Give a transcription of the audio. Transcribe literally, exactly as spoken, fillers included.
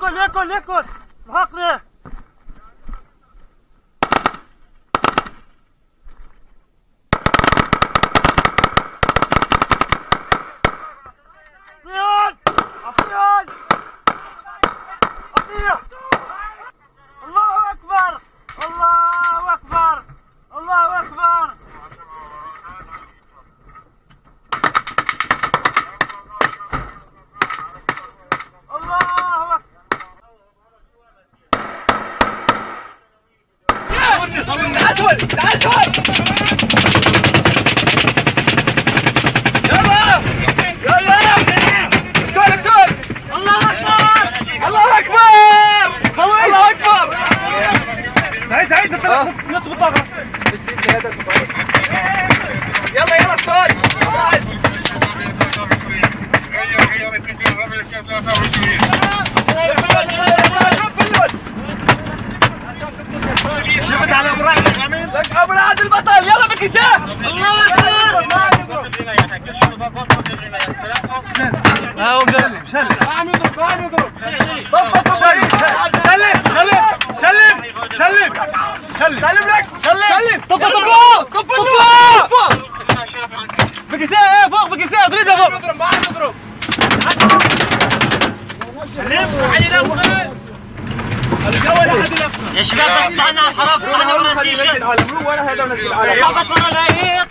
ياكل ياكل ياكل بحقني. اطير اطير اطير. الله اكبر الله اكبر الله اكبر. تعال تعال شوي. يلا يلا كل كل. الله اكبر الله اكبر الله اكبر. سعيد سعيد نط بالطاقة. يلا يلا صايد صايد. شفت على ابو رعد ابو رعد البطل. يلا بكساه. الله اكبر. ها هو مسلم سلم. تعال نضرب تعال نضرب. سلم سلم سلم سلم سلم سلم لك سلم. طف طف طف طف. بكساه فوق بكساه. اضرب له فوق. نضرب ما نضرب. سلم علي نفخ. يا شباب بس طلعنا على الحرف. انا ونسيش العالم. هو ولا هذا ونسي العالم. بس ورا العيد.